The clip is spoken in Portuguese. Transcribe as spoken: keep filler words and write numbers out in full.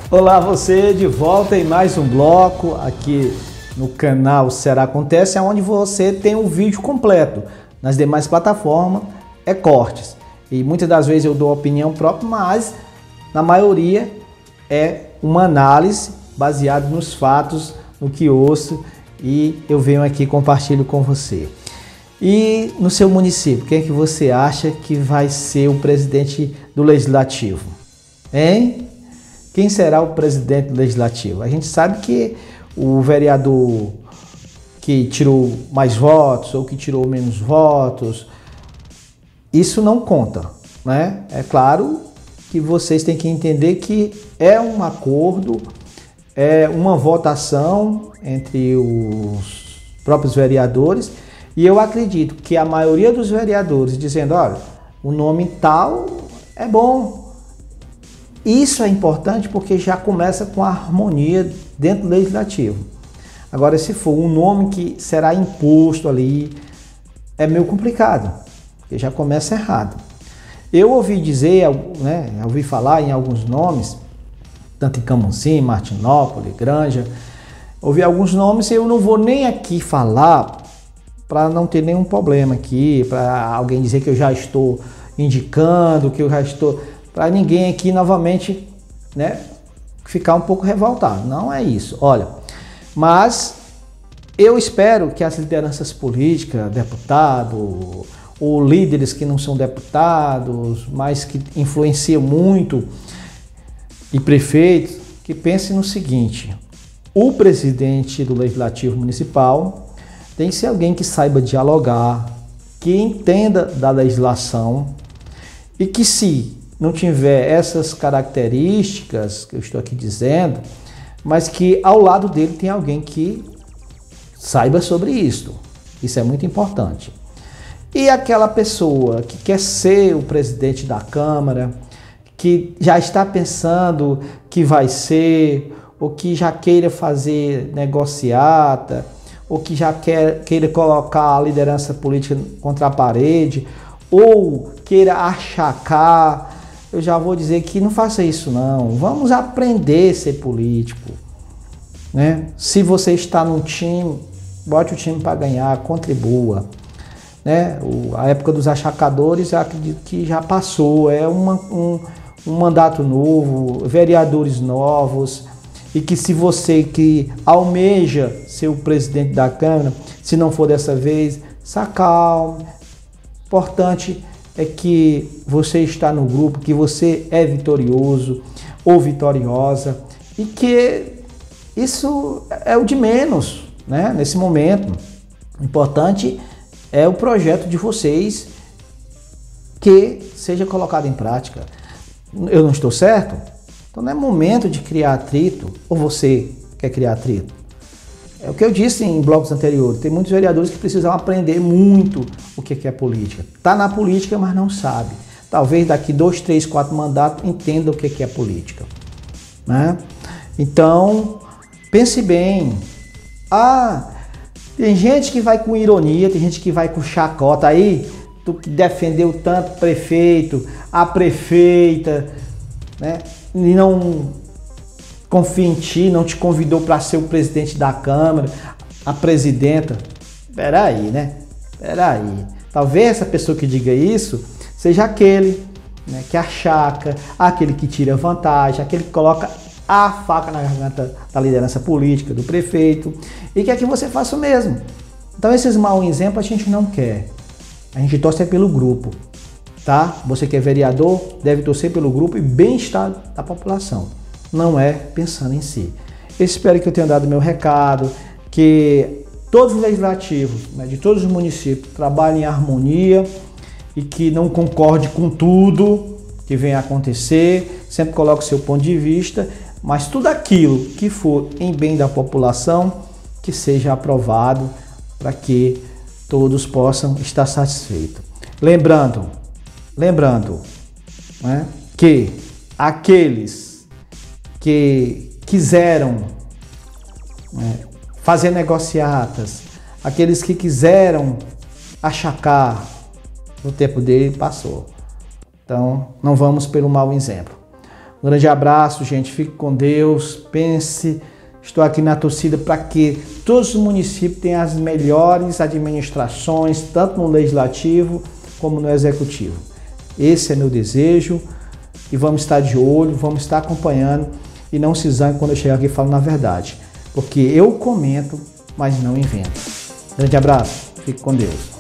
Olá, você de volta em mais um bloco aqui no canal Ceará Acontece, onde você tem o vídeo completo. Nas demais plataformas é cortes. E muitas das vezes eu dou opinião própria, mas na maioria é uma análise baseada nos fatos, no que ouço, e eu venho aqui e compartilho com você. E no seu município, quem é que você acha que vai ser o presidente do Legislativo? Hein? Quem será o presidente do Legislativo? A gente sabe que o vereador que tirou mais votos ou que tirou menos votos, isso não conta, né? É claro que vocês têm que entender que é um acordo, é uma votação entre os próprios vereadores, e eu acredito que a maioria dos vereadores dizendo, olha, o nome tal é bom. Isso é importante porque já começa com a harmonia dentro do Legislativo. Agora, se for um nome que será imposto ali, é meio complicado, porque já começa errado. Eu ouvi dizer, né, ouvi falar em alguns nomes, tanto em Camocim, Martinópolis, Granja, ouvi alguns nomes e eu não vou nem aqui falar para não ter nenhum problema aqui, para alguém dizer que eu já estou indicando, que eu já estou... para ninguém aqui novamente, né, ficar um pouco revoltado. Não é isso, olha. Mas eu espero que as lideranças políticas, deputados, ou líderes que não são deputados, mas que influenciam muito, e prefeitos, que pensem no seguinte: o presidente do Legislativo Municipal tem que ser alguém que saiba dialogar, que entenda da legislação e que, se não tiver essas características que eu estou aqui dizendo, mas que ao lado dele tem alguém que saiba sobre isso. Isso é muito importante. E aquela pessoa que quer ser o presidente da Câmara, que já está pensando que vai ser, ou que já queira fazer negociata, ou que já quer, queira colocar a liderança política contra a parede, ou queira achacar, eu já vou dizer que não faça isso não. Vamos aprender a ser político, né? Se você está num time, bote o time para ganhar, contribua, né? O, a época dos achacadores, eu acredito que já passou. É uma, um, um mandato novo, vereadores novos, e que se você que almeja ser o presidente da Câmara, se não for dessa vez, se acalme. Importante é que você está no grupo, que você é vitorioso ou vitoriosa, e que isso é o de menos, né, nesse momento. O importante é o projeto de vocês que seja colocado em prática. Eu não estou certo? Então não é momento de criar atrito, ou você quer criar atrito? É o que eu disse em blocos anteriores, tem muitos vereadores que precisam aprender muito o que é política. Está na política, mas não sabe. Talvez daqui dois, três, quatro mandatos entenda o que é política, né? Então, pense bem. Ah, tem gente que vai com ironia, tem gente que vai com chacota. Aí, tu que defendeu tanto o prefeito, a prefeita, né? E não confia em ti, não te convidou para ser o presidente da Câmara, a presidenta. Peraí, né? Peraí. Talvez essa pessoa que diga isso seja aquele, né, que achaca, aquele que tira vantagem, aquele que coloca a faca na garganta da liderança política, do prefeito, e quer que você faça o mesmo. Então esses maus exemplos a gente não quer. A gente torce pelo grupo, tá? Você que é vereador deve torcer pelo grupo e bem-estar da população. Não é pensando em si. Eu espero que eu tenha dado meu recado, que todos os legislativos, né, de todos os municípios trabalhem em harmonia e que não concorde com tudo que vem a acontecer, sempre coloque o seu ponto de vista, mas tudo aquilo que for em bem da população, que seja aprovado para que todos possam estar satisfeitos. Lembrando, lembrando, né, que aqueles que quiseram, né, fazer negociatas, aqueles que quiseram achacar, o tempo dele passou. Então, não vamos pelo mau exemplo. Um grande abraço, gente. Fique com Deus. Pense. Estou aqui na torcida para que todos os municípios tenham as melhores administrações, tanto no legislativo como no executivo. Esse é meu desejo e vamos estar de olho, vamos estar acompanhando e não se zangue quando eu chegar aqui e falo na verdade, porque eu comento, mas não invento. Grande abraço, fique com Deus.